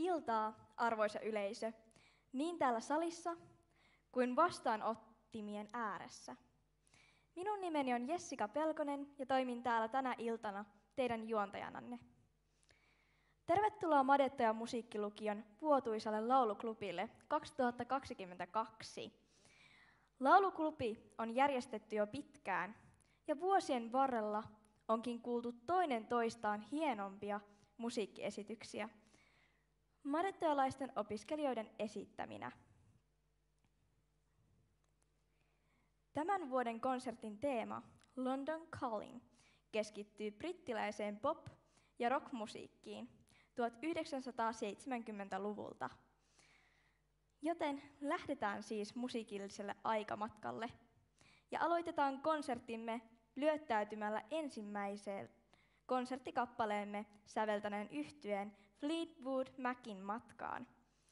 Iltaa, arvoisa yleisö, niin täällä salissa kuin vastaanottimien ääressä. Minun nimeni on Jessica Pelkonen ja toimin täällä tänä iltana teidän juontajananne. Tervetuloa Madetta ja musiikkilukion vuotuisalle lauluklubille 2022. Lauluklubi on järjestetty jo pitkään ja vuosien varrella onkin kuultu toinen toistaan hienompia musiikkiesityksiä madettajalaisten opiskelijoiden esittäminä. Tämän vuoden konsertin teema, London Calling, keskittyy brittiläiseen pop- ja rockmusiikkiin 1970-luvulta. Joten lähdetään siis musiikilliselle aikamatkalle ja aloitetaan konserttimme lyöttäytymällä ensimmäiseen konserttikappaleemme säveltäneen yhtyeen Fleetwood Macin matkaan.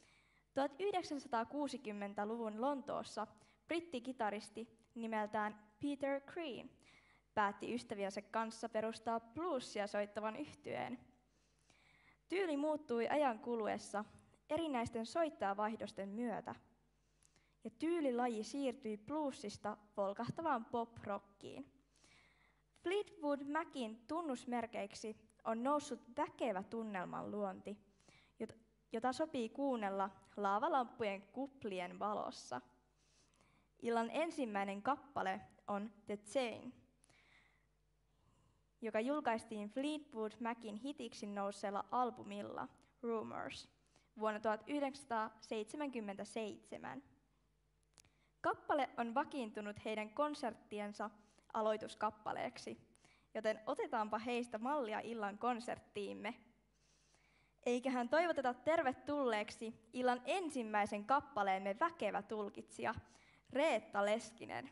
1960-luvun Lontoossa brittikitaristi nimeltään Peter Green päätti ystäviensä kanssa perustaa bluesia soittavan yhtyeen. Tyyli muuttui ajan kuluessa erinäisten soittajavaihdosten myötä, ja tyylilaji siirtyi bluesista volkahtavaan pop-rockiin. Fleetwood Macin tunnusmerkeiksi on noussut väkevä tunnelman luonti, jota sopii kuunnella laavalampujen kuplien valossa. Illan ensimmäinen kappale on The Chain, joka julkaistiin Fleetwood Macin hitiksi nousseella albumilla Rumours vuonna 1977. Kappale on vakiintunut heidän konserttiensa aloituskappaleeksi, joten otetaanpa heistä mallia illan konserttiimme. Eiköhän toivoteta tervetulleeksi illan ensimmäisen kappaleemme väkevä tulkitsija, Reetta Leskinen.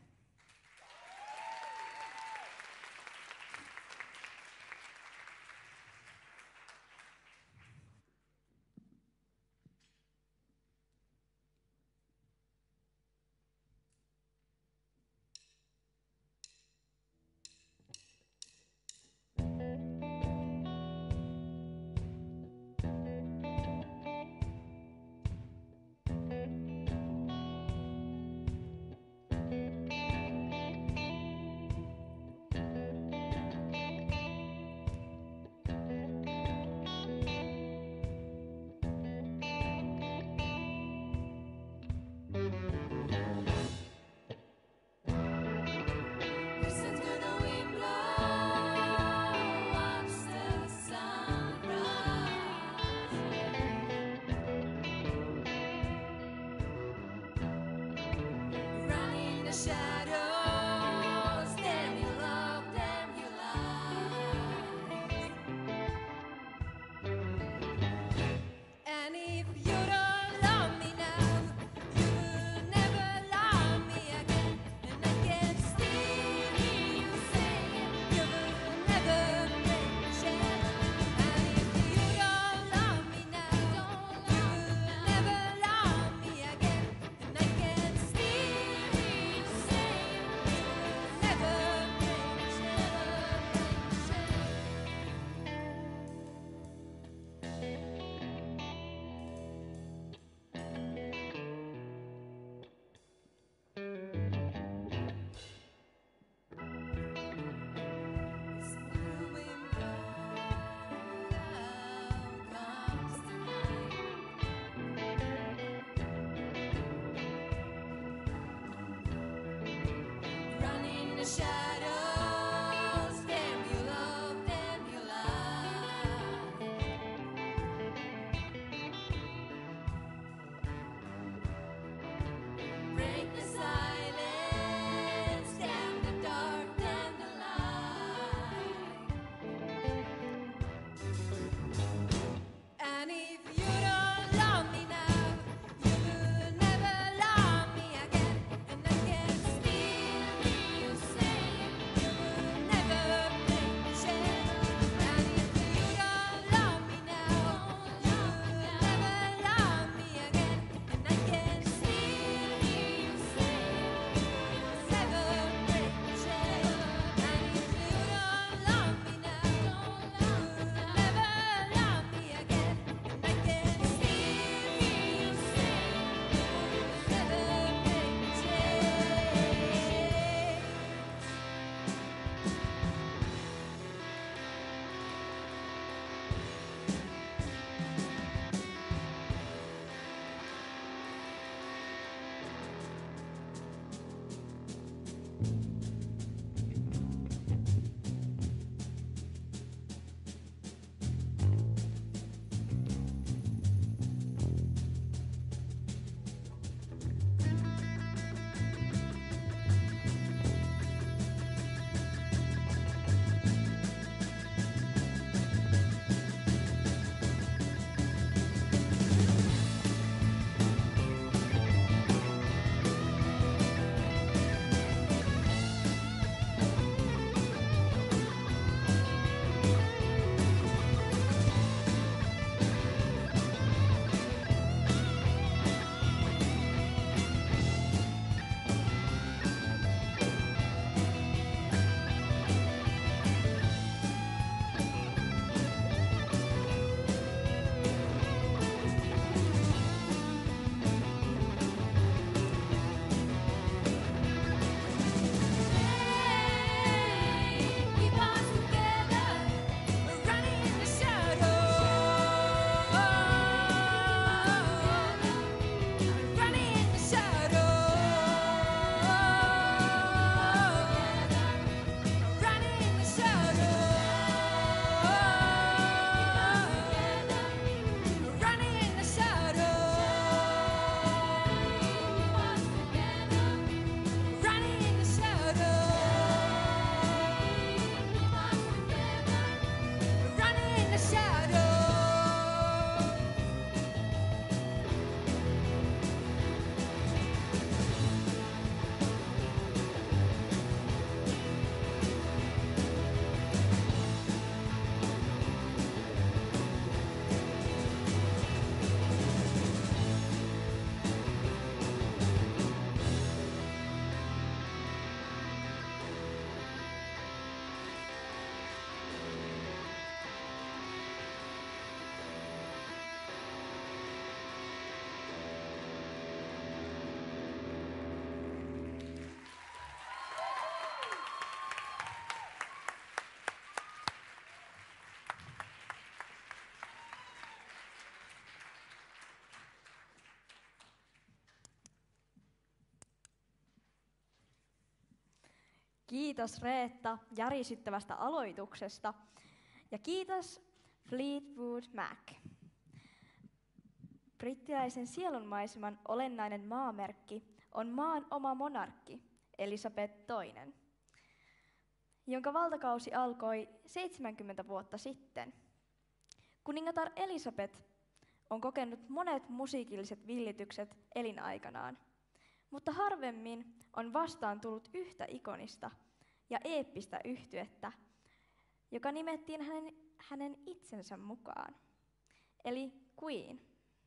Kiitos Reetta järisyttävästä aloituksesta ja kiitos Fleetwood Mac. Brittiläisen sielunmaiseman olennainen maamerkki on maan oma monarkki Elisabeth II, jonka valtakausi alkoi 70 vuotta sitten. Kuningatar Elisabeth on kokenut monet musiikilliset villitykset elinaikanaan, mutta harvemmin on vastaan tullut yhtä ikonista ja eeppistä yhtyettä, joka nimettiin hänen itsensä mukaan, eli Queen.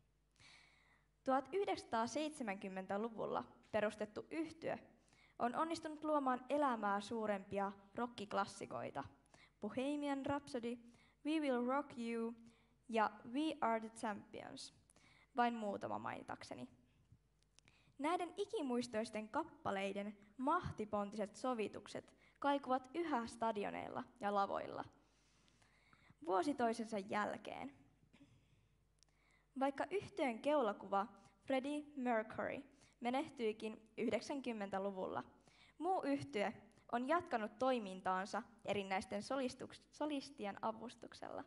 1970-luvulla perustettu yhtye on onnistunut luomaan elämää suurempia rockiklassikoita, Bohemian Rhapsody, We Will Rock You ja We Are the Champions, vain muutama mainitakseni. Näiden ikimuistoisten kappaleiden mahtipontiset sovitukset kaikuvat yhä stadioneilla ja lavoilla vuosi toisensa jälkeen. Vaikka yhtyeen keulakuva Freddie Mercury menehtyikin 90-luvulla, muu yhtye on jatkanut toimintaansa erinäisten solistien avustuksella.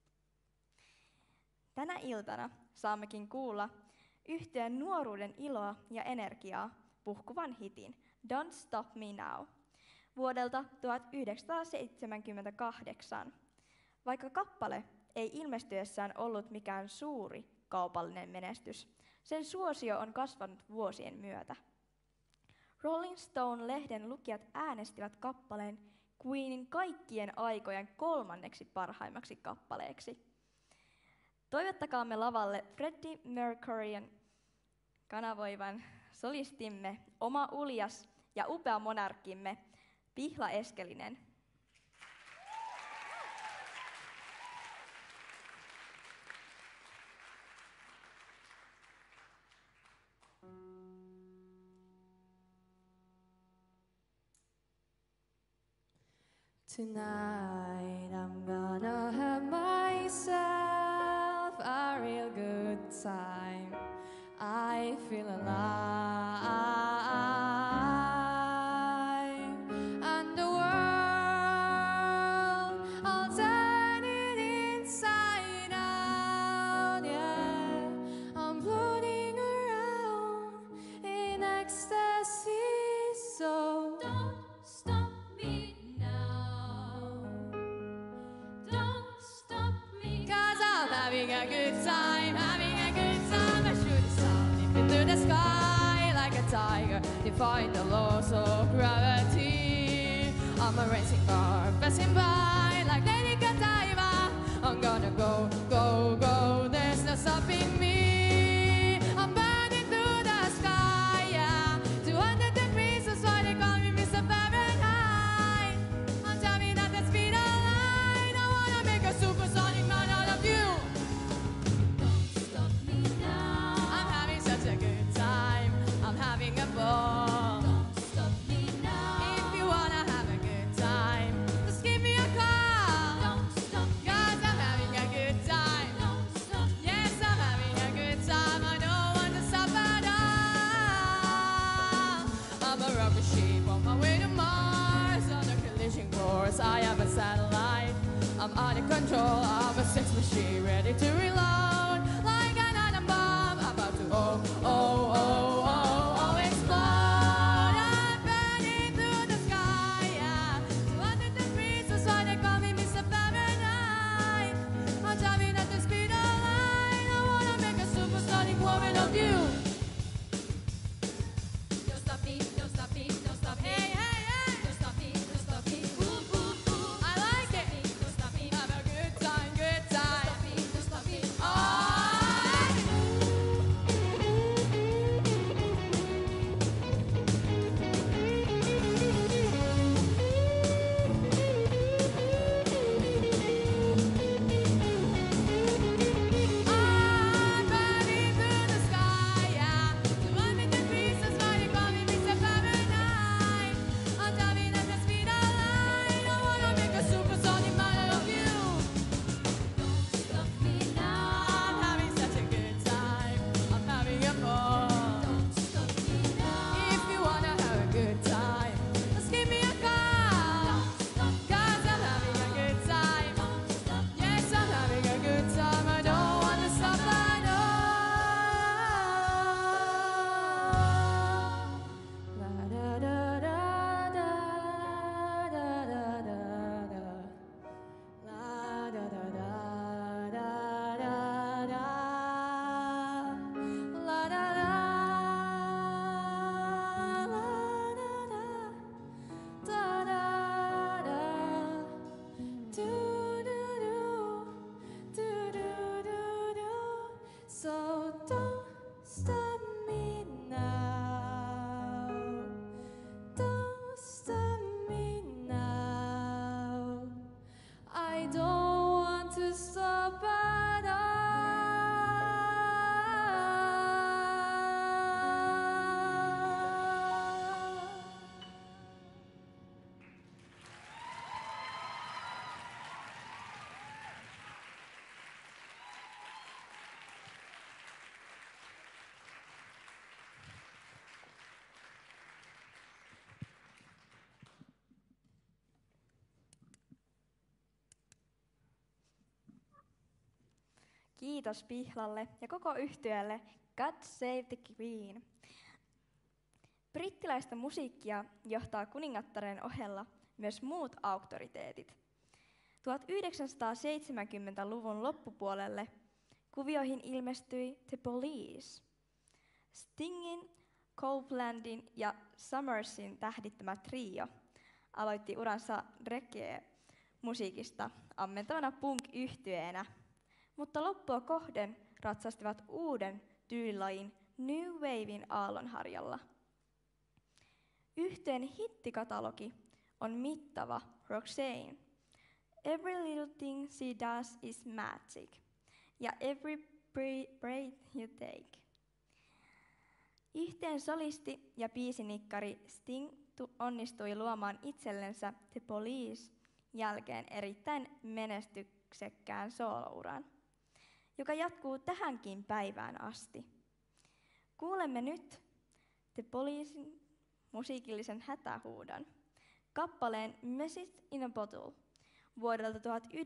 Tänä iltana saammekin kuulla yhtyeen nuoruuden iloa ja energiaa puhkuvan hitin Don't Stop Me Now vuodelta 1978. Vaikka kappale ei ilmestyessään ollut mikään suuri kaupallinen menestys, sen suosio on kasvanut vuosien myötä. Rolling Stone-lehden lukijat äänestivät kappaleen Queenin kaikkien aikojen 3. parhaimmaksi kappaleeksi. Toivottakaamme lavalle Freddie Mercuryn kanavoivan solistimme, oma uljas ja upea monarkkimme Pihla Eskelinen. Tonight I'm gonna have myself a real good time. I feel alive, and the world I'll turn it inside out. Yeah, I'm floating around in ecstasy. So don't stop me now. Don't stop me, 'cause I'm having a good time, having a good time. I should have soared into the sky like a tiger, defying the laws of gravity. I'm a racing car passing by like Lady Godiva. I'm gonna go, go, go, there's no stopping me. I'm burning through the sky, yeah. 200 degrees, that's why they call me Mr. Fahrenheit. I'm driving at the speed of light. I wanna make a supersonic man out of you. Don't stop me now. I'm having such a good time. I'm having a ball. Don't stop me now. If you wanna have a good time, just give me a call. Don't stop me. 'Cause I'm having a good time. Don't stop. Yes, I'm having Kiitos Pihlalle ja koko yhtyeelle God Save the Queen. Brittiläistä musiikkia johtaa kuningattaren ohella myös muut auktoriteetit. 1970-luvun loppupuolelle kuvioihin ilmestyi The Police. Stingin, Copelandin ja Summersin tähdittämä trio aloitti uransa reggae-musiikista ammentavana punk-yhtyeenä, mutta loppua kohden ratsastivat uuden tyylilajin New Waven aallonharjalla. Yhtyeen hittikatalogi on mittava Roxanne, Every Little Thing She Does Is Magic ja Every Breath You Take. Yhtyeen solisti ja biisinikkari Sting onnistui luomaan itsellensä The Police jälkeen erittäin menestyksekkään soolouran, joka jatkuu tähänkin päivään asti. Kuulemme nyt The Policen musiikillisen hätähuudon, kappaleen Message in a Bottle vuodelta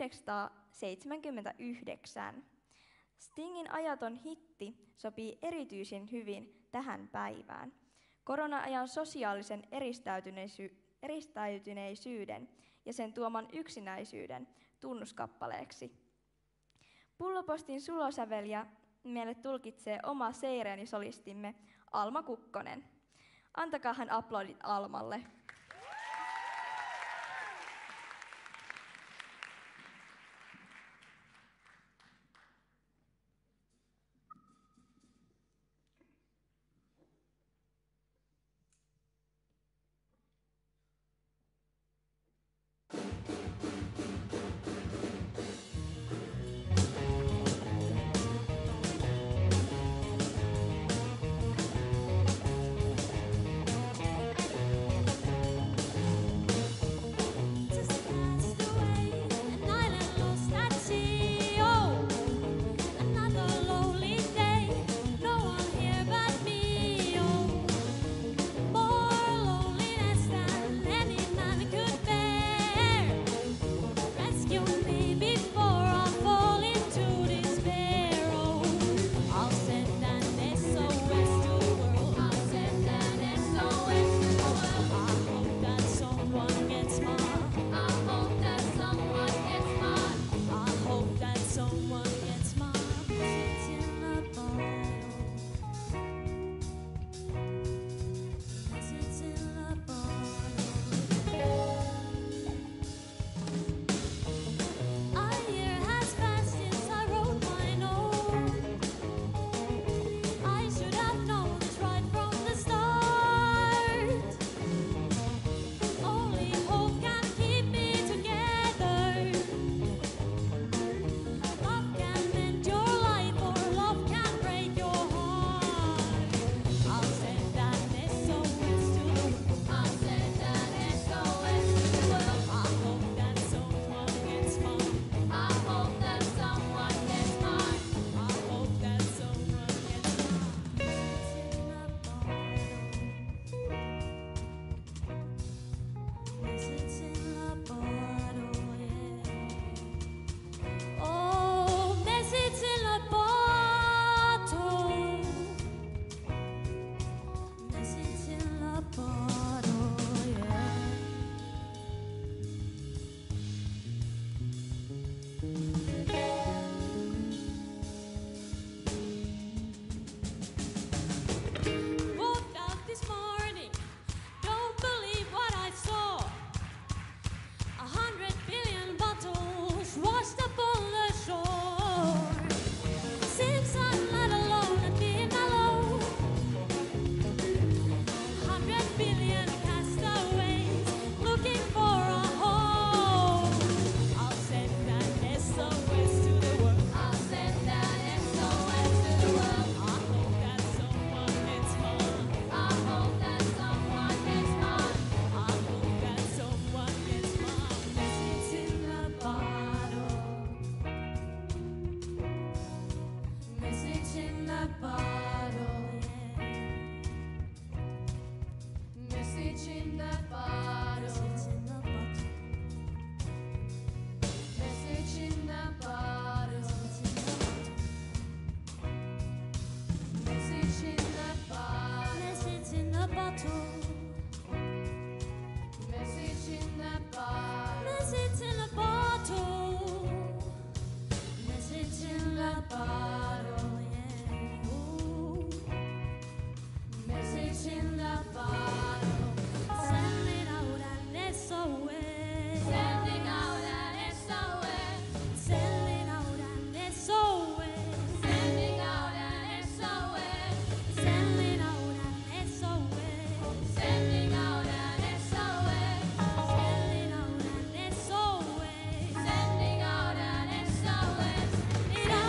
1979. Stingin ajaton hitti sopii erityisen hyvin tähän päivään, korona-ajan sosiaalisen eristäytyneisyyden ja sen tuoman yksinäisyyden tunnuskappaleeksi. Pullopostin sulosäveliä meille tulkitsee oma seireenisolistimme Alma Kukkonen. Antakaahan aplodit Almalle. the bottle. Message in the bottle. Message in the bottle. Message in the bottle. Message in the bottle. Message in the bottle. Message in the bottle. Message in the bottle. Yeah. Ooh. Message in the bottle. Send it out and SOS. Sending out an SOS. Send it out and SOS. Sending out an SOS. Send it out and SOS. Sending out an SOS. Send it out and SOS. Sending out an SOS. Send it out.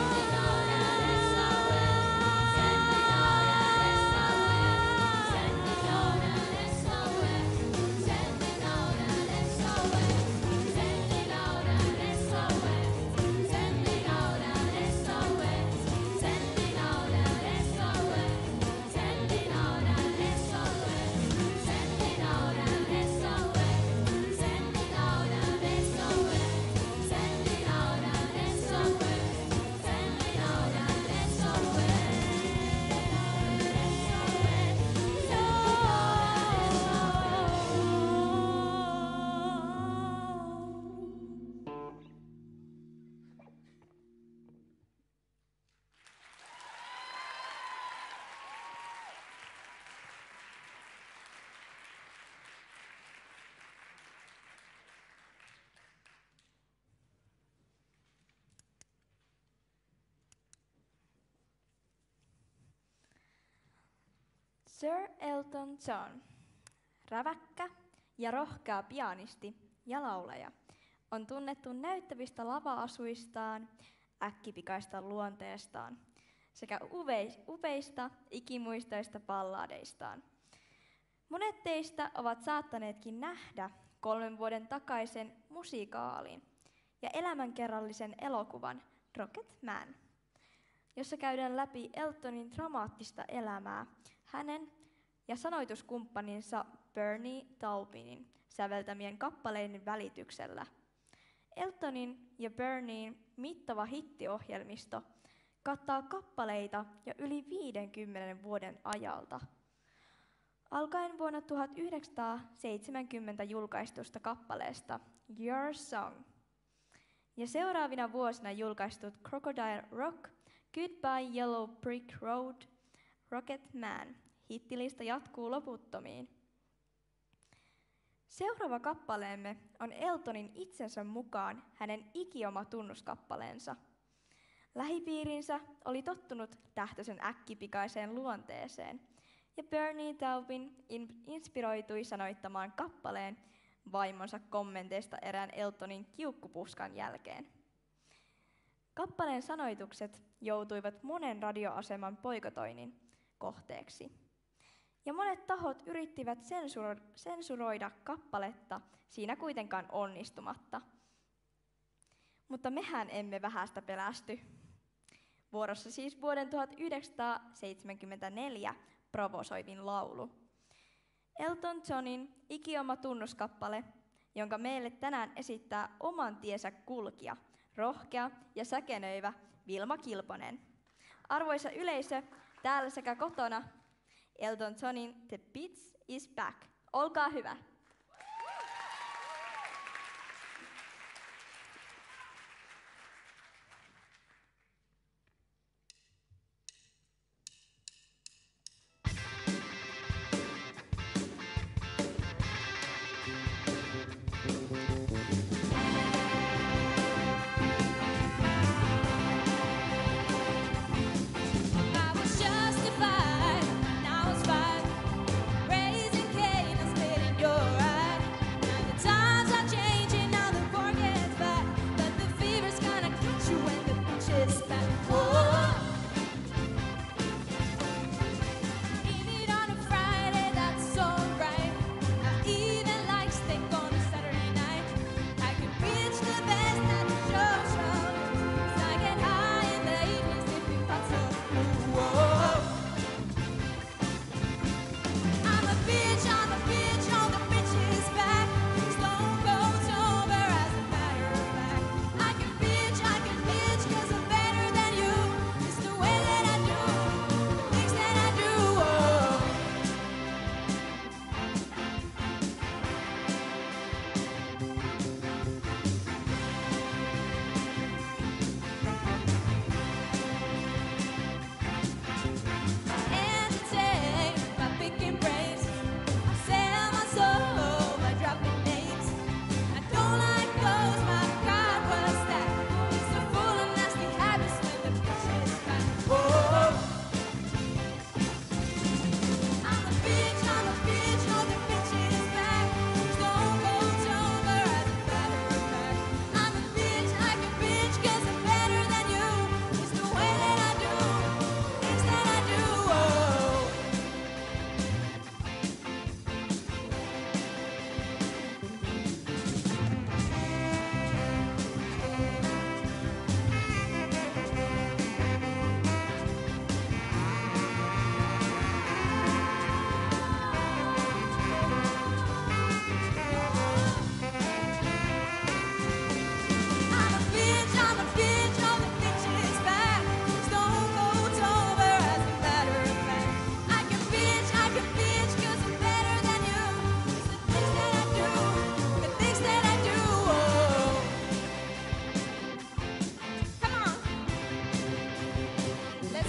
Sir Elton John, räväkkä ja rohkea pianisti ja laulaja, on tunnettu näyttävistä lava-asuistaan, äkkipikaista luonteestaan sekä upeista ikimuistoista balladeistaan. Monet teistä ovat saattaneetkin nähdä 3 vuoden takaisen musikaalin ja elämänkerrallisen elokuvan Rocket Man, jossa käydään läpi Eltonin dramaattista elämää hänen ja sanoituskumppaninsa Bernie Taupinin säveltämien kappaleiden välityksellä. Eltonin ja Bernien mittava hittiohjelmisto kattaa kappaleita jo yli 50 vuoden ajalta. Alkaen vuonna 1970 julkaistusta kappaleesta Your Song ja seuraavina vuosina julkaistut Crocodile Rock, Goodbye Yellow Brick Road, Rocket Man. Hittilista jatkuu loputtomiin. Seuraava kappaleemme on Eltonin itsensä mukaan hänen ikioma tunnuskappaleensa. Lähipiirinsä oli tottunut tähtöisen äkkipikaiseen luonteeseen, ja Bernie Taupin inspiroitui sanoittamaan kappaleen vaimonsa kommenteista erään Eltonin kiukkupuskan jälkeen. Kappaleen sanoitukset joutuivat monen radioaseman boikotoinnin kohteeksi. Ja monet tahot yrittivät sensuroida kappaletta, siinä kuitenkaan onnistumatta. Mutta mehän emme vähästä pelästy. Vuorossa siis vuoden 1974 provosoivin laulu. Elton Johnin ikioma tunnuskappale, jonka meille tänään esittää oman tiensä kulkija, rohkea ja säkenöivä Vilma Kilponen. Arvoisa yleisö, täällä sekä kotona, Elton Johnin The Beats is Back. Olkaa hyvä. I was justified, now it's fine. Raising Cain and spitting your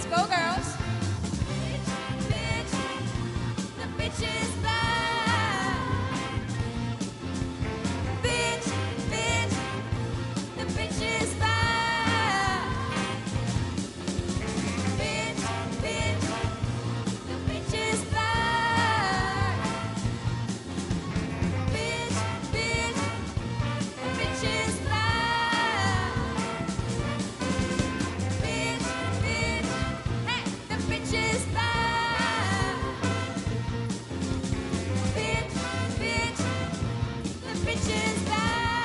Go girls. Bitch, the bitch is back. Bitch, The bitch is back. bitch, The bitch is back. bitch, The bitch is back. bitch, Hey, the bitch is back. bitch, The bitch is back.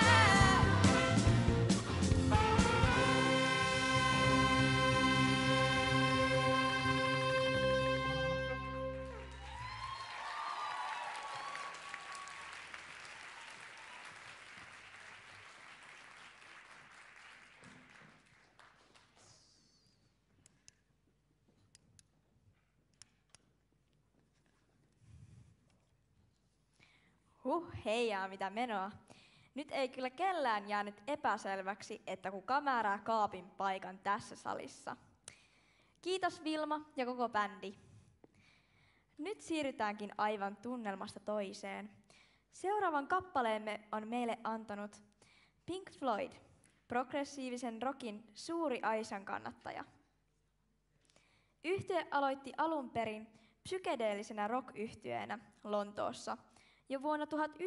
Heijaa mitä menoa. Nyt ei kyllä kellään jäänyt epäselväksi, että kuka määrää kaapin paikan tässä salissa. Kiitos Vilma ja koko bändi. Nyt siirrytäänkin aivan tunnelmasta toiseen. Seuraavan kappaleemme on meille antanut Pink Floyd, progressiivisen rockin suuri aisan kannattaja. Yhtye aloitti alun perin psykedeellisenä rock-yhtyeenä Lontoossa jo vuonna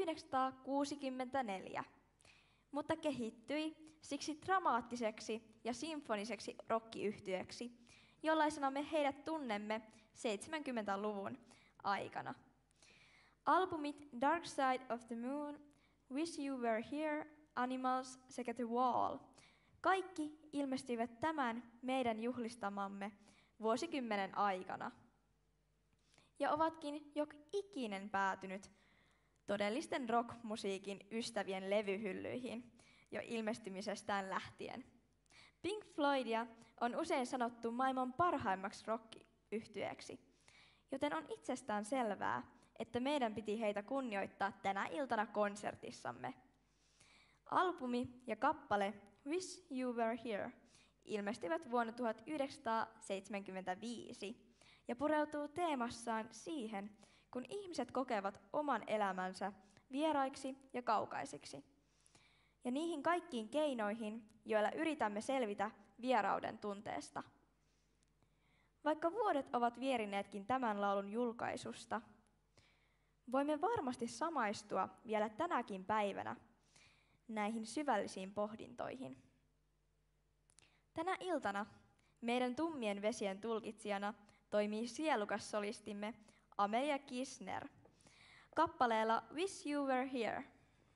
1964, mutta kehittyi siksi dramaattiseksi ja sinfoniseksi rock-yhtyeeksi, jollaisena me heidät tunnemme 70-luvun aikana. Albumit Dark Side of the Moon, Wish You Were Here, Animals sekä The Wall kaikki ilmestyivät tämän meidän juhlistamamme vuosikymmenen aikana ja ovatkin joka ikinen päätynyt todellisten rockmusiikin ystävien levyhyllyihin jo ilmestymisestään lähtien. Pink Floydia on usein sanottu maailman parhaimmaksi rock-yhtyeeksi, joten on itsestään selvää, että meidän piti heitä kunnioittaa tänä iltana konsertissamme. Albumi ja kappale Wish You Were Here ilmestyvät vuonna 1975 ja pureutuu teemassaan siihen, kun ihmiset kokevat oman elämänsä vieraiksi ja kaukaisiksi, ja niihin kaikkiin keinoihin, joilla yritämme selvitä vierauden tunteesta. Vaikka vuodet ovat vierineetkin tämän laulun julkaisusta, voimme varmasti samaistua vielä tänäkin päivänä näihin syvällisiin pohdintoihin. Tänä iltana meidän tummien vesien tulkitsijana toimii sielukas solistimme Amelia Kisner kappaleella Wish You Were Here.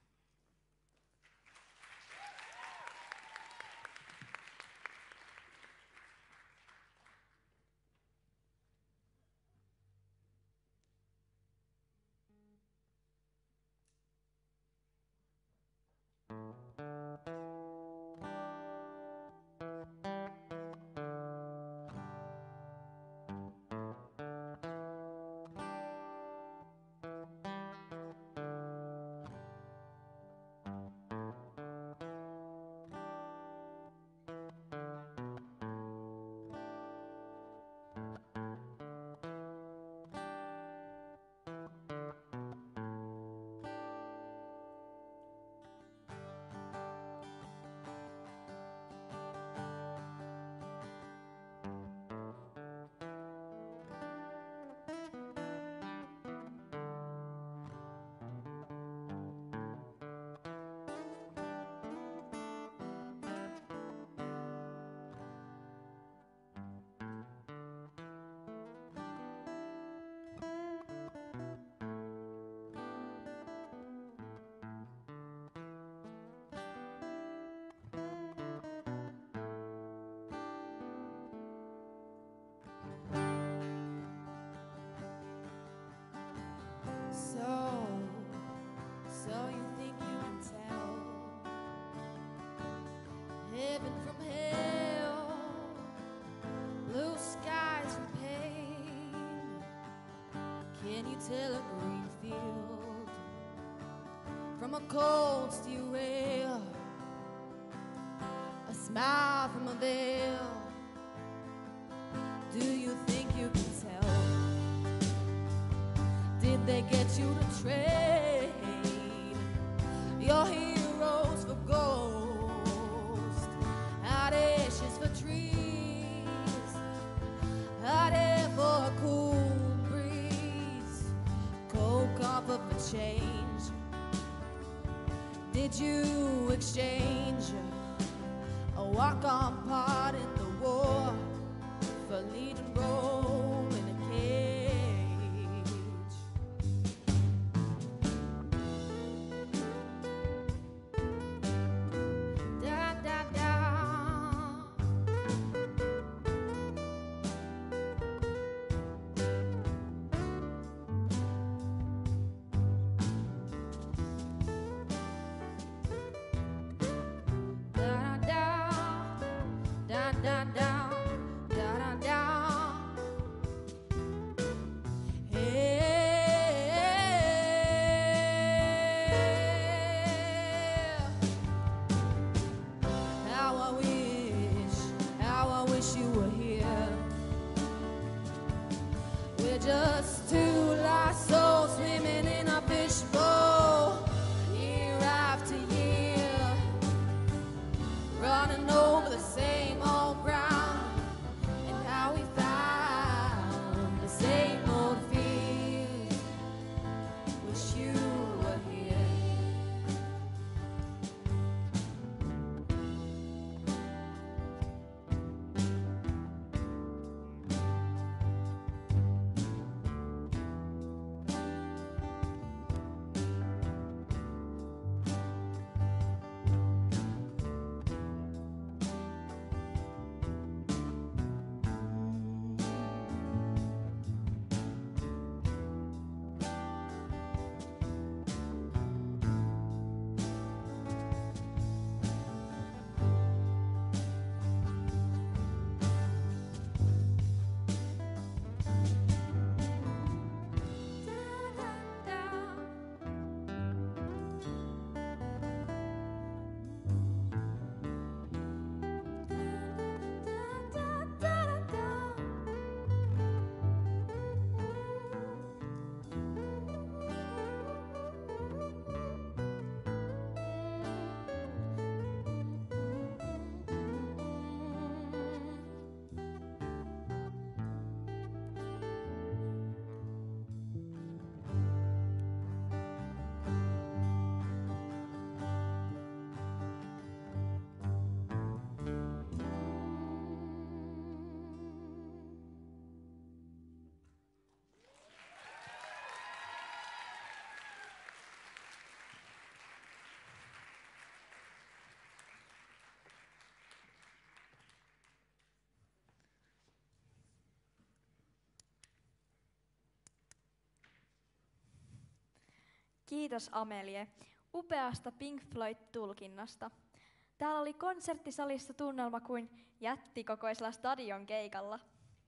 So you think you can tell heaven from hell, blue skies from pain? Can you tell a green field from a cold steel rail, a smile from a veil? they get you to trade your heroes for ghosts, hot ashes for trees, hot air for a cool breeze, cold comfort for change. Did you exchange a walk-on part in the war for leading role in a cage? Da da da. Da da da, da da da. How I wish you were here. We're just two lost souls swimming in a fishbowl, year after year, running over the same old ground, and how we found the same old fears. Wish you were here. Kiitos Amelie upeasta Pink Floyd-tulkinnasta. Täällä oli konserttisalissa tunnelma kuin jättikokoisella stadion keikalla.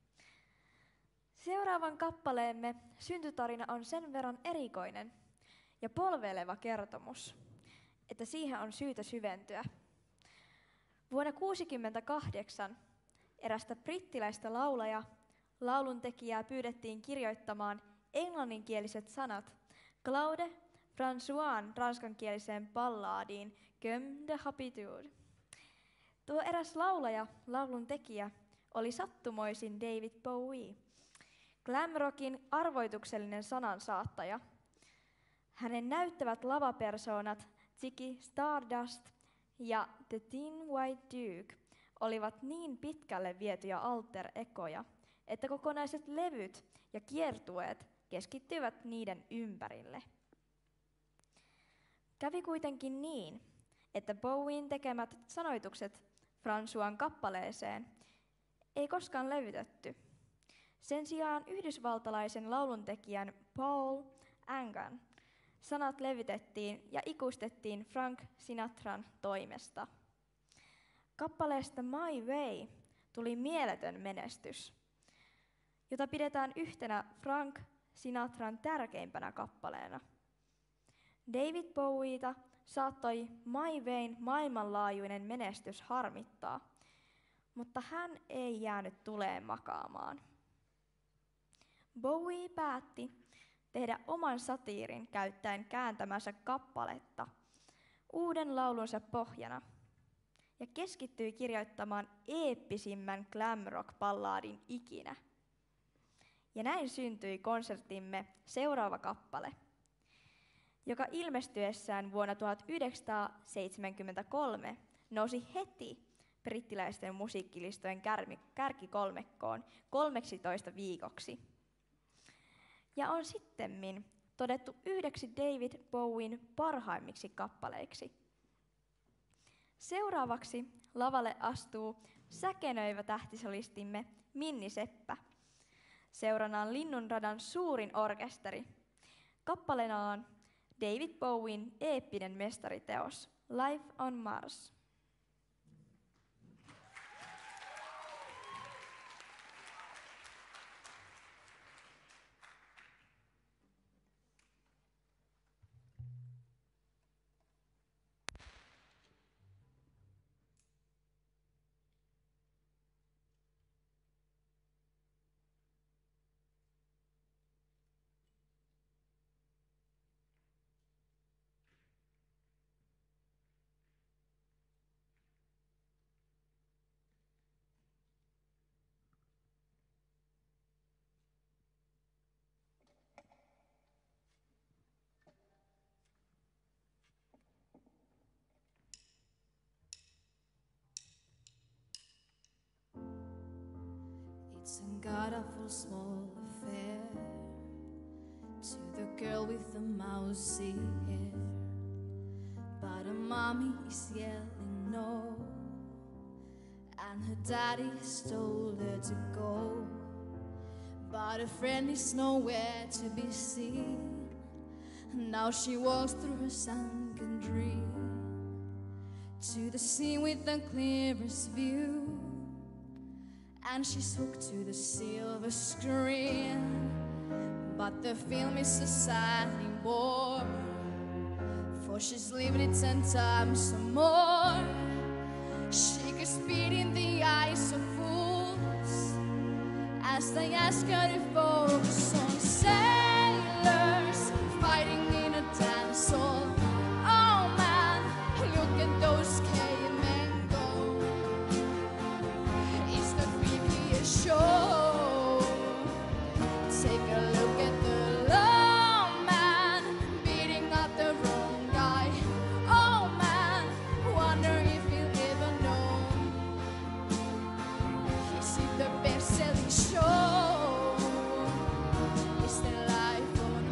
Seuraavan kappaleemme syntytarina on sen verran erikoinen ja polveileva kertomus, että siihen on syytä syventyä. Vuonna 1968 erästä brittiläistä lauluntekijää pyydettiin kirjoittamaan englanninkieliset sanat Claude Françoisin ranskankieliseen ballaadiin Comme de Habitude. Tuo eräs lauluntekijä oli sattumoisin David Bowie, glam rockin arvoituksellinen sanansaattaja. Hänen näyttävät lavapersoonat Ziggy Stardust ja The Thin White Duke olivat niin pitkälle vietyjä alter-ekoja, että kokonaiset levyt ja kiertueet keskittyivät niiden ympärille. Kävi kuitenkin niin, että Bowien tekemät sanoitukset Françoisen kappaleeseen ei koskaan levytetty. Sen sijaan yhdysvaltalaisen lauluntekijän Paul Ankan sanat levytettiin ja ikuistettiin Frank Sinatran toimesta. Kappaleesta My Way tuli mieletön menestys, jota pidetään yhtenä Frank Sinatran tärkeimpänä kappaleena. David Bowieta saattoi My Wayn maailmanlaajuinen menestys harmittaa, mutta hän ei jäänyt tuleen makaamaan. Bowie päätti tehdä oman satiirin käyttäen kääntämänsä kappaletta uuden laulunsa pohjana ja keskittyi kirjoittamaan eeppisimmän glam rock balladin ikinä. Ja näin syntyi konserttimme seuraava kappale, joka ilmestyessään vuonna 1973 nousi heti brittiläisten musiikkilistojen kärkikolmekkoon 13 viikoksi. Ja on sittemmin todettu yhdeksi David Bowien parhaimmiksi kappaleiksi. Seuraavaksi lavalle astuu säkenöivä tähtisolistimme Minni Seppä. Seuranaan Linnunradan suurin orkesteri. Kappaleenaan David Bowien eeppinen mestariteos Life on Mars. It's a god-awful small affair to the girl with the mousy hair, but her mommy is yelling no, and her daddy has told her to go, but her friend is nowhere to be seen. Now she walks through her sunken dream to the scene with the clearest view, and she's hooked to the silver screen. But the film is a sadly bore, for she's lived it 10 times or more. She could spit in the eyes of fools as they ask her to focus on sailors fighting in a dance hall. Oh man, look at those cavemen go. It's the freakiest show. Take a look at the long man beating up the wrong guy. Oh man, wonder if he'll ever know he's in the best-selling show. It's the life on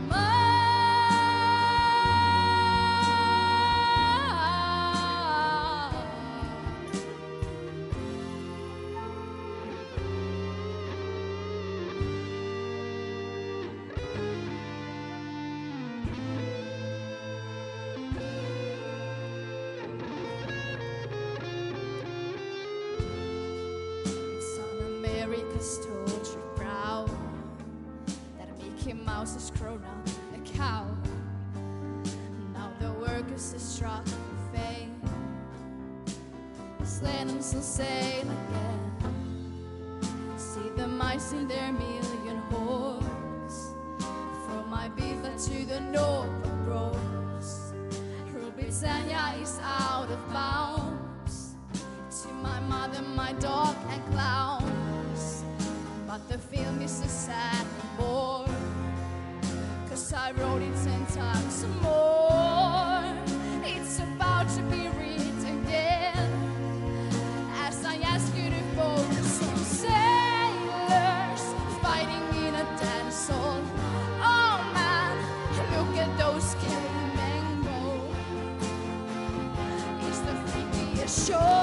It's on America's tortured brow that Mickey Mouse has grown up a cow. Now the workers have struck fame. Slam still sail again. See the mice in their million hordes, from Ibiza to the Norfolk Broads. Rule Britannia is out of bounds. To my mother, my dog, and clowns. But the film is a sad bore, 'cause I wrote it 10 times more. It's about to be read again, as I ask you to focus on sailors fighting in a dance hall. Oh man, look at those cavemen go. It's the freakiest show.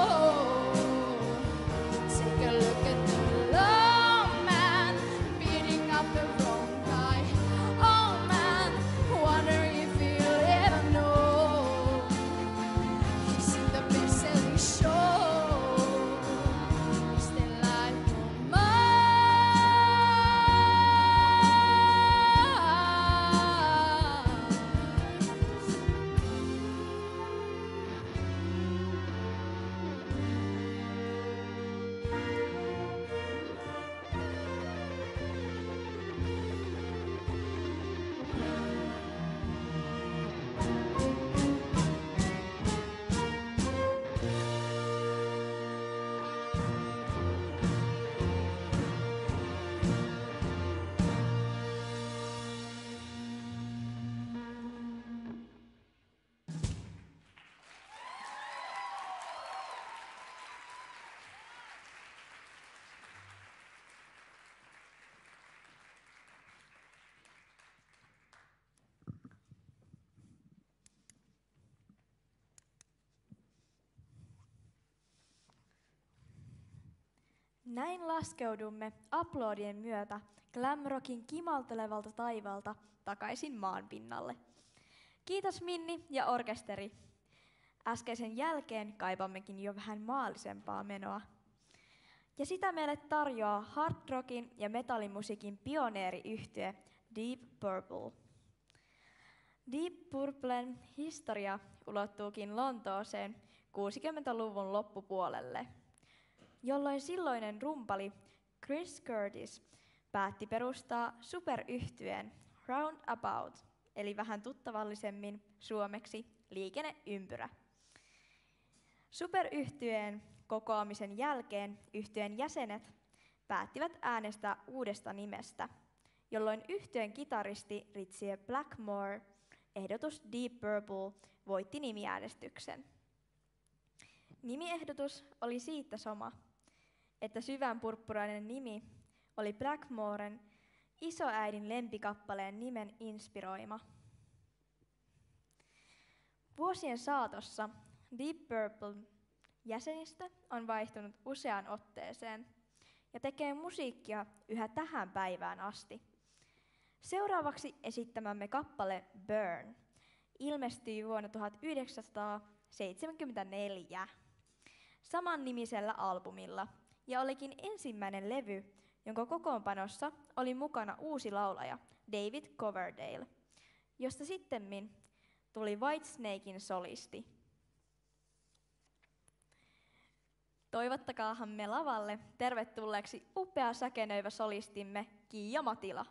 Take a look at the long man beating up the wrong guy. Oh man, wonder if he'll Näin laskeudumme aplodien myötä glamrockin kimaltelevalta taivalta takaisin maan pinnalle. Kiitos Minni ja orkesteri. Äskeisen jälkeen kaipammekin jo vähän maallisempaa menoa. Ja sitä meille tarjoaa hard rockin ja metallimusiikin pioneeriyhtye Deep Purple. Deep Purplen historia ulottuukin Lontooseen 60-luvun loppupuolelle, jolloin silloinen rumpali Chris Curtis päätti perustaa superyhtyeen Roundabout, eli vähän tuttavallisemmin suomeksi liikenneympyrä. Superyhtyeen kokoamisen jälkeen yhtyeen jäsenet päättivät äänestää uudesta nimestä, jolloin yhtyeen kitaristi Ritchie Blackmore ehdotus Deep Purple voitti nimiäänestyksen. Nimiehdotus oli siitä sama, että syvänpurppurainen nimi oli Blackmoren isoäidin lempikappaleen nimen inspiroima. Vuosien saatossa Deep Purple jäsenistä on vaihtunut useaan otteeseen ja tekee musiikkia yhä tähän päivään asti. Seuraavaksi esittämämme kappale Burn ilmestyi vuonna 1974 samannimisellä albumilla ja olikin ensimmäinen levy, jonka kokoonpanossa oli mukana uusi laulaja David Coverdale, josta sittemmin tuli Whitesnaken solisti. Toivottakaamme lavalle tervetulleeksi upea säkenöivä solistimme Kiia Matila.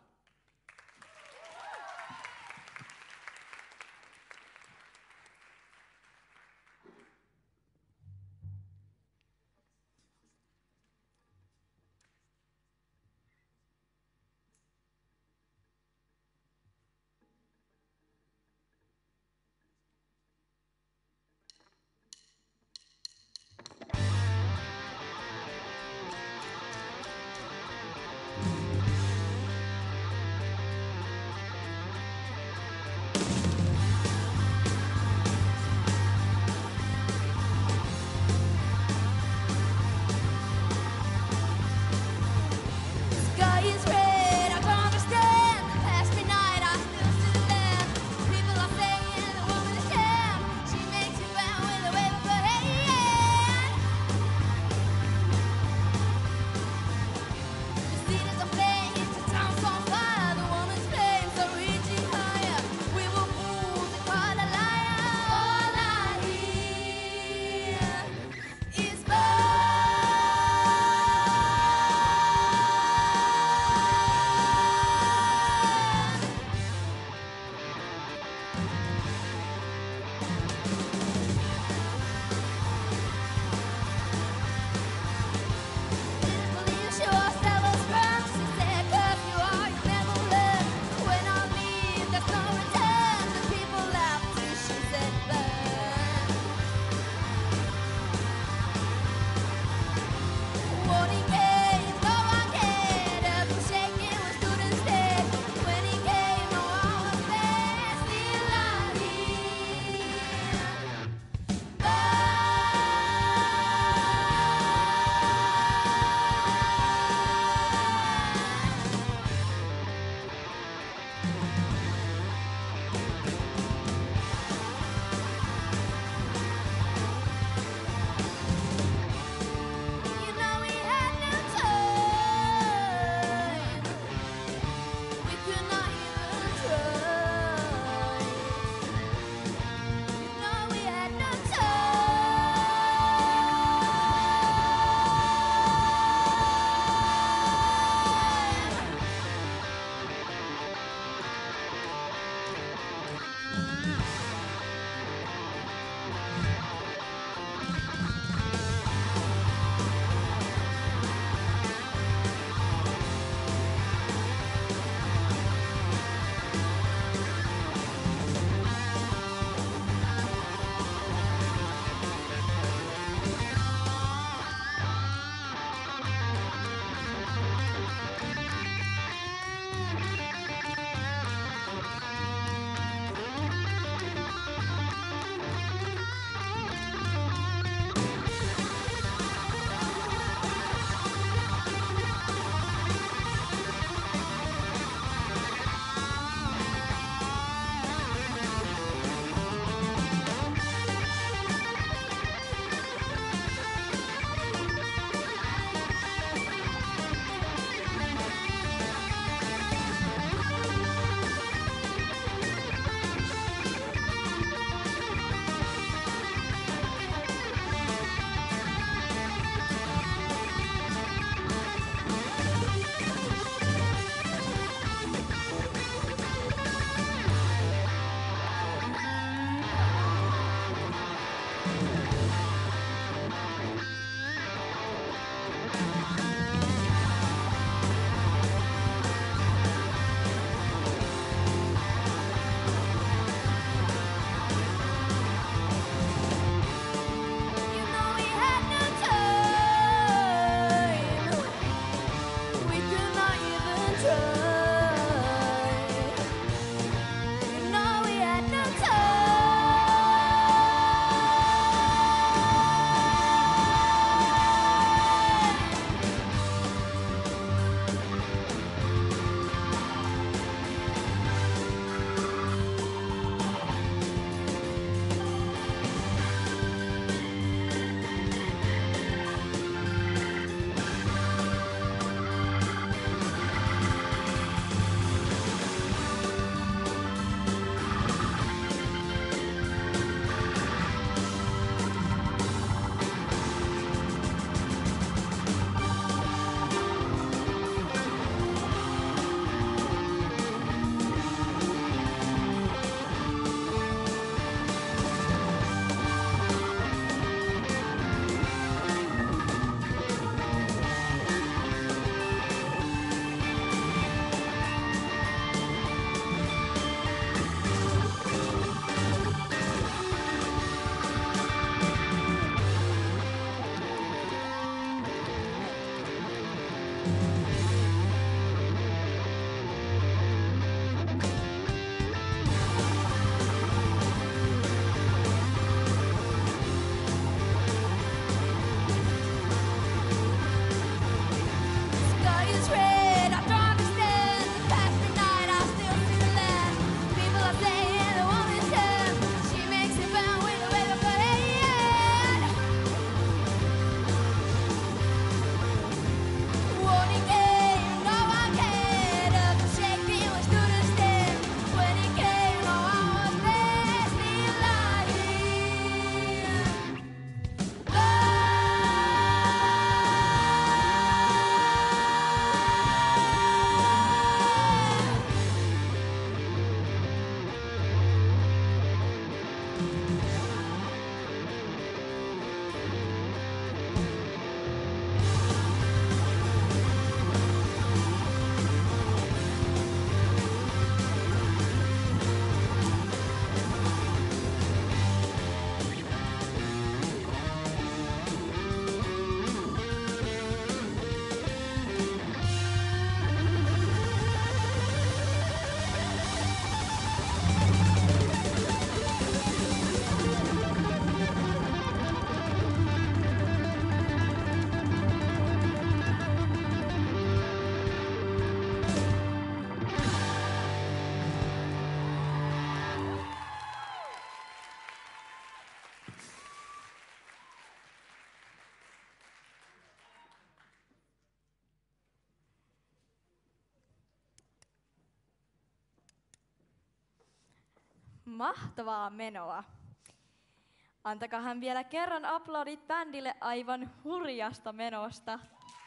Mahtavaa menoa. Antakahan vielä kerran aplodit bändille aivan hurjasta menosta.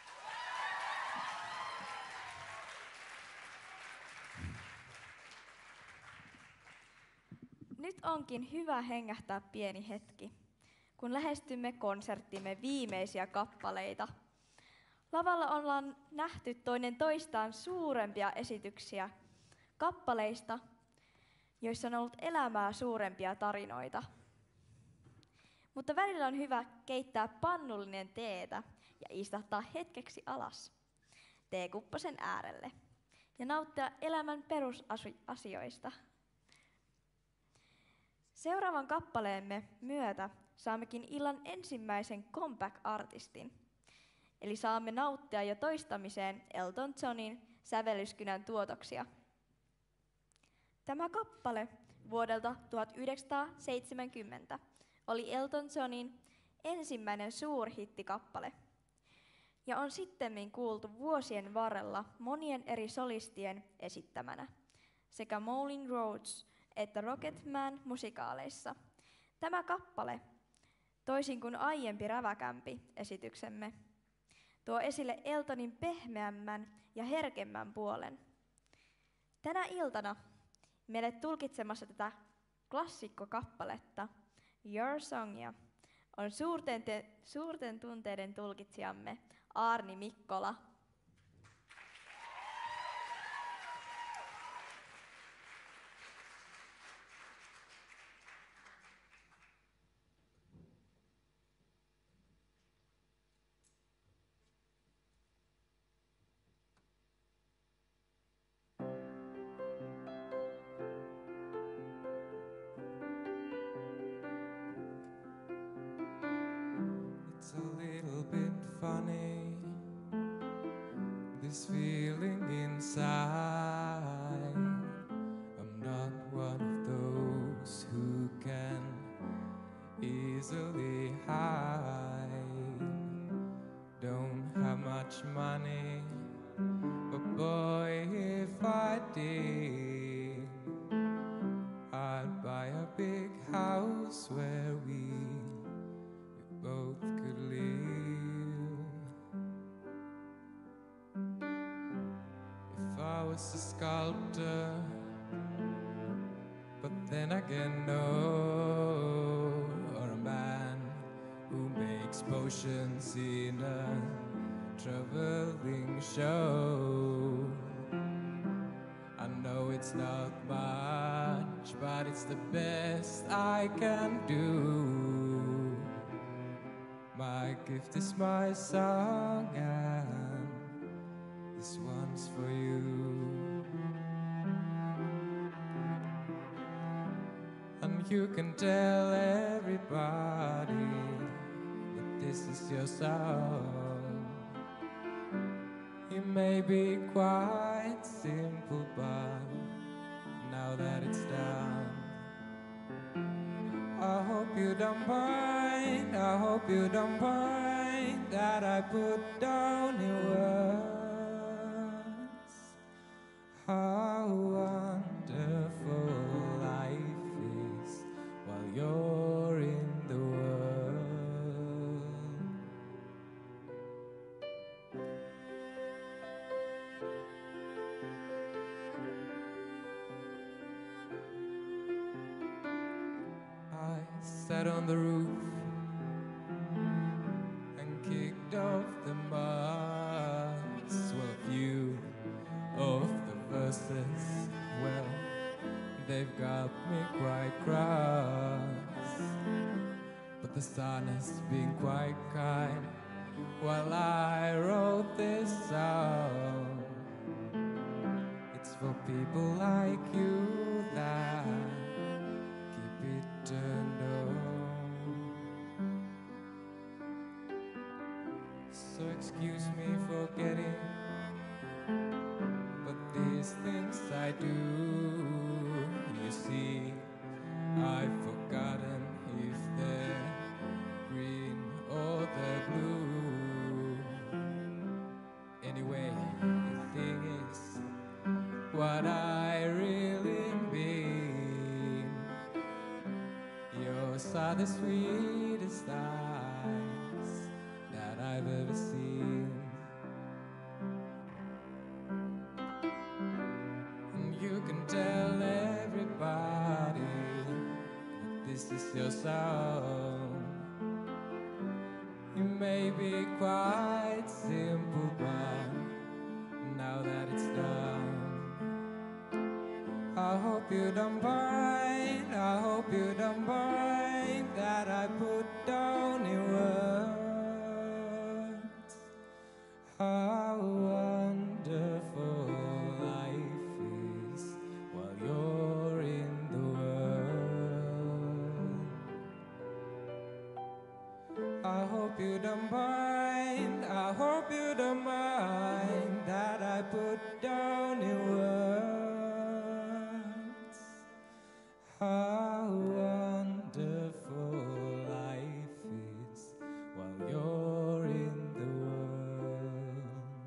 Nyt onkin hyvä hengähtää pieni hetki, kun lähestymme konserttimme viimeisiä kappaleita. Lavalla ollaan nähty toinen toistaan suurempia esityksiä kappaleista, joissa on ollut elämää suurempia tarinoita. Mutta välillä on hyvä keittää pannullinen teetä ja istahtaa hetkeksi alas teekupposen äärelle ja nauttia elämän perusasioista. Seuraavan kappaleemme myötä saammekin illan ensimmäisen comeback-artistin, eli saamme nauttia jo toistamiseen Elton Johnin sävellyskynän tuotoksia. Tämä kappale vuodelta 1970 oli Elton Johnin ensimmäinen suurhittikappale ja on sittemmin kuultu vuosien varrella monien eri solistien esittämänä sekä Moulin Rouge että Rocketman musikaaleissa. Tämä kappale, toisin kuin aiempi räväkämpi esityksemme, tuo esille Eltonin pehmeämmän ja herkemmän puolen. Tänä iltana meille tulkitsemassa tätä klassikkokappaletta Your Songia on suurten tunteiden tulkitsijamme Aarni Mikkola. It's a little bit funny, this feeling inside. I'm not one of those who can easily hide. Don't have much money, but boy, if I did, I'd buy a big house where we both could live. If I was a sculptor, but then again no, or a man who makes potions in a traveling show. I know it's not much, but it's the best I can do. My gift is my song, and this one's for you. And you can tell everybody that this is your song. It may be quite simple, but now that it's done, I hope you don't mind, I hope you don't mind that I put down in words how wonderful life is while you're in the world. I sat on the roof and kicked off the moss. Well, a few of the verses, well, they've got me quite cross. But the sun has been quite kind while I wrote this song. It's for people like you that keep it turned on. So excuse me for getting, but these things I do, you see, I've forgotten if they're green or they're blue. Anyway, the thing is, what I really mean the sweetest eyes that I've ever seen. And you can tell everybody that this is your song. You may be quite simple, but now that it's done, I hope you don't mind, I hope you don't mind that I put down in words how wonderful life is while you're in the world. I hope you don't mind, I hope you don't mind that I put down in words how wonderful life is while you're in the world.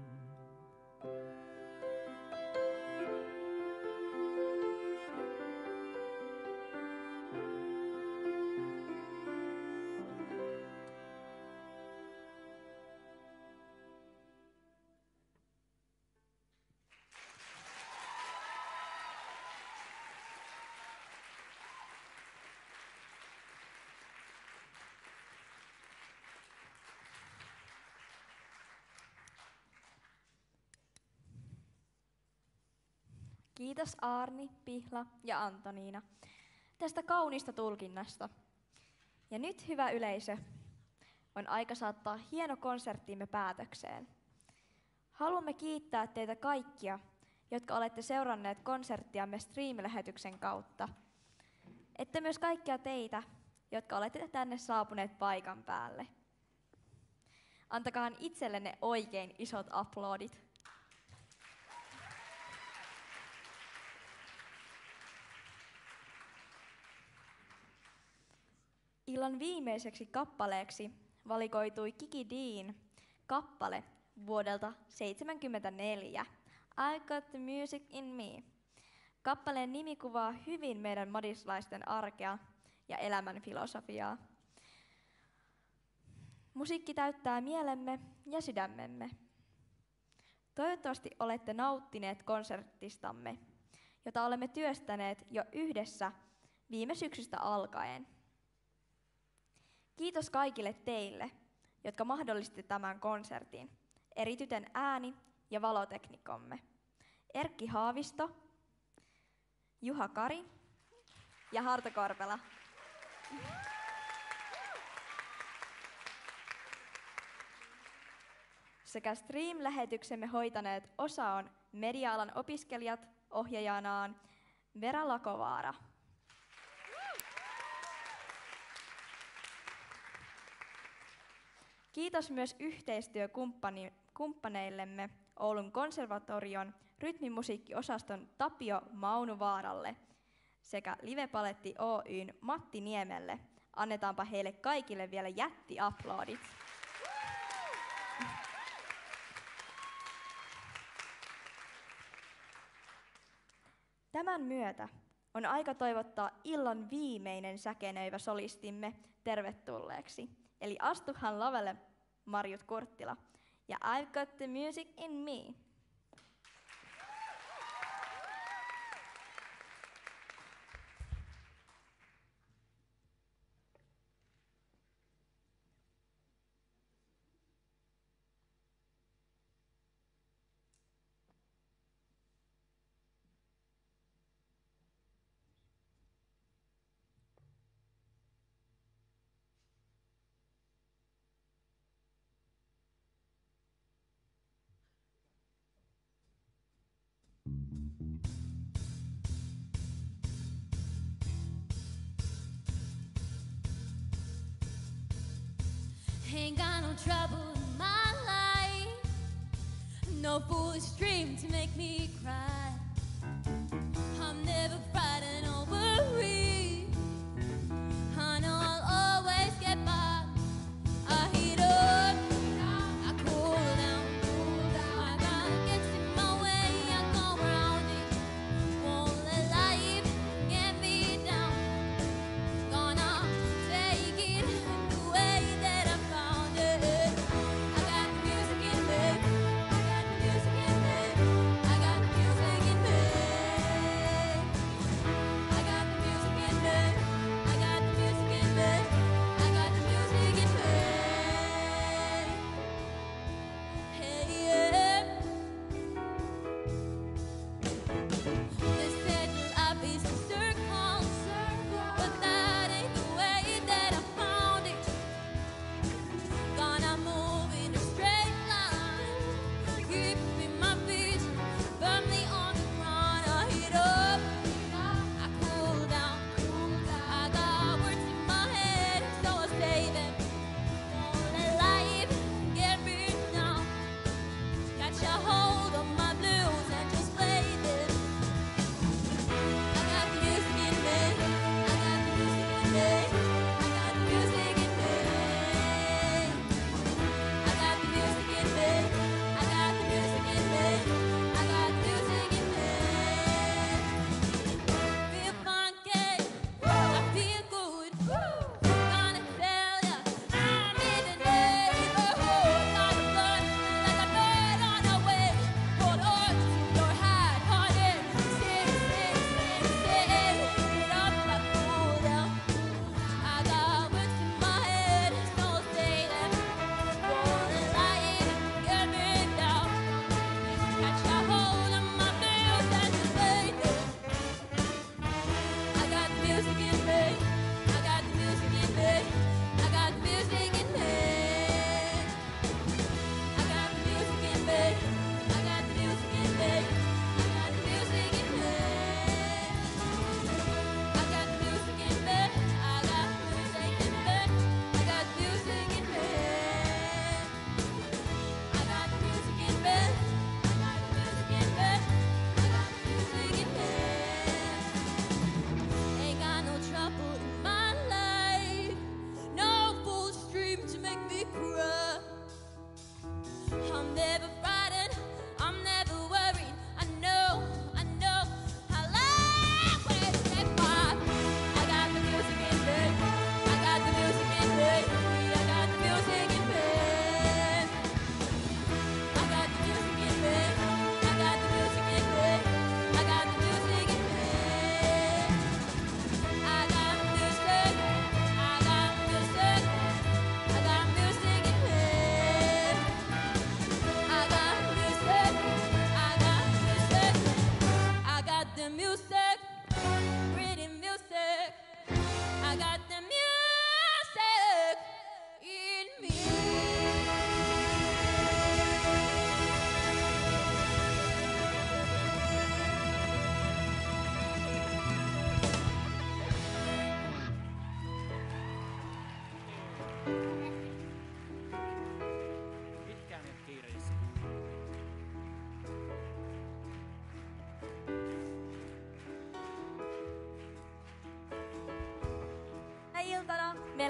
Kiitos Aarni, Pihla ja Antoniina tästä kaunista tulkinnasta. Ja nyt, hyvä yleisö, on aika saattaa hieno konserttimme päätökseen. Haluamme kiittää teitä kaikkia, jotka olette seuranneet konserttiamme stream-lähetyksen kautta. Että myös kaikkia teitä, jotka olette tänne saapuneet paikan päälle. Antakaa itsellenne oikein isot aplodit. Illan viimeiseksi kappaleeksi valikoitui Kiki Dean kappale vuodelta 1974, I Got the Music in Me. Kappaleen nimi kuvaa hyvin meidän madislaisten arkea ja elämän filosofiaa. Musiikki täyttää mielemme ja sydämemme. Toivottavasti olette nauttineet konsertistamme, jota olemme työstäneet jo yhdessä viime syksystä alkaen. Kiitos kaikille teille, jotka mahdollistitte tämän konsertin, erityisen ääni- ja valoteknikomme. Erkki Haavisto, Juha Kari ja Harto Korpela. Sekä stream-lähetyksemme hoitaneet osa on media-alan opiskelijat ohjaajanaan Vera Lakovaara. Kiitos myös yhteistyökumppaneillemme Oulun konservatorion rytmimusiikkiosaston Tapio Maunuvaaralle sekä Livepaletti Oyn Matti Niemelle. Annetaanpa heille kaikille vielä jättiaplodit. Tämän myötä on aika toivottaa illan viimeinen säkenöivä solistimme tervetulleeksi. Eli astuhan lavelle, Marjut Kurttila, ja I've Got the Music in Me. Ain't got no trouble in my life, no foolish dream to make me cry. I'm never frightened or worried. I know I'll always get by. I heat up, I cool down. I gotta get in my way, I go around it. Won't let life get me down. Gonna take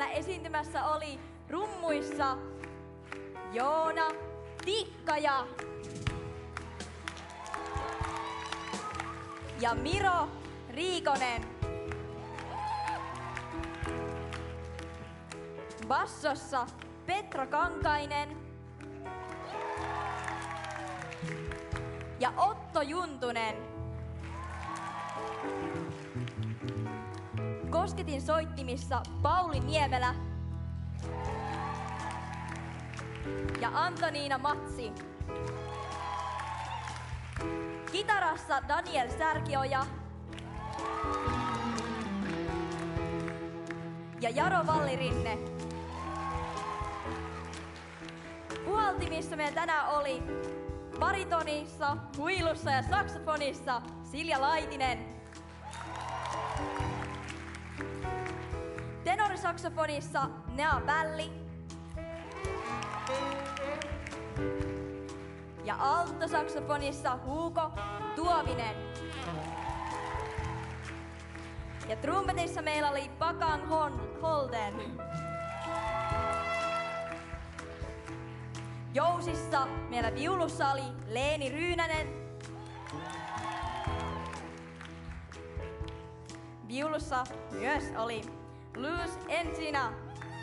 meillä esiintymässä oli rummuissa Joona Tikkaja ja Miro Riikonen. Bassossa Petra Kankainen ja Otto Juntunen. Kosketin soittimissa Pauli Niemelä ja Antoniina Matsi. Kitarassa Daniel Särkioja ja Jaro Vallirinne. Puhaltimissa meillä tänään oli baritonissa, huilussa ja saksofonissa Silja Laitinen. Tenorisaksofonissa Nea Pälli. Ja alttosaksofonissa Huuko Tuovinen. Ja trumpetissa meillä oli Pakan Holden. Jousissa meillä viulussa oli Leeni Ryynänen. Viulussa myös oli Luz Ensina.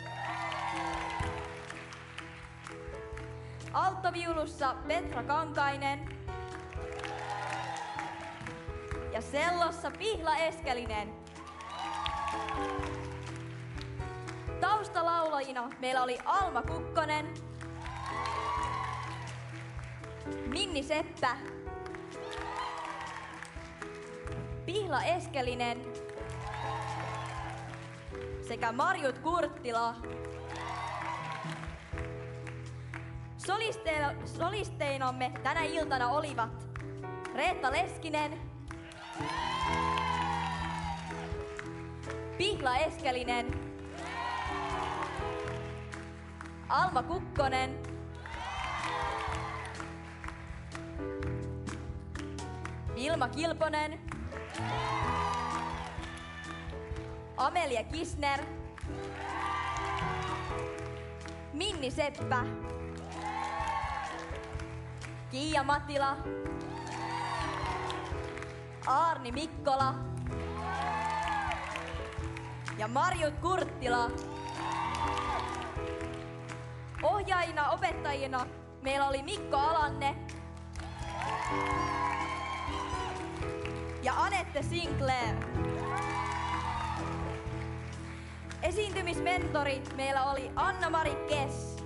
Alttoviulussa Petra Kankainen. Ja sellossa Pihla Eskelinen. Taustalaulajina meillä oli Alma Kukkonen, Minni Seppä, Pihla Eskelinen sekä Marjut Kurttila. Solisteinamme tänä iltana olivat Reetta Leskinen, Pihla Eskelinen, Alma Kukkonen, Vilma Kilponen, Amelia Kisner, Minni Seppä, Kiia Matila, Aarni Mikkola ja Marjut Kurttila. Ohjaajina, opettajina meillä oli Mikko Alanne ja Anette Sinclair. Esiintymismentori meillä oli Anna-Mari Kess.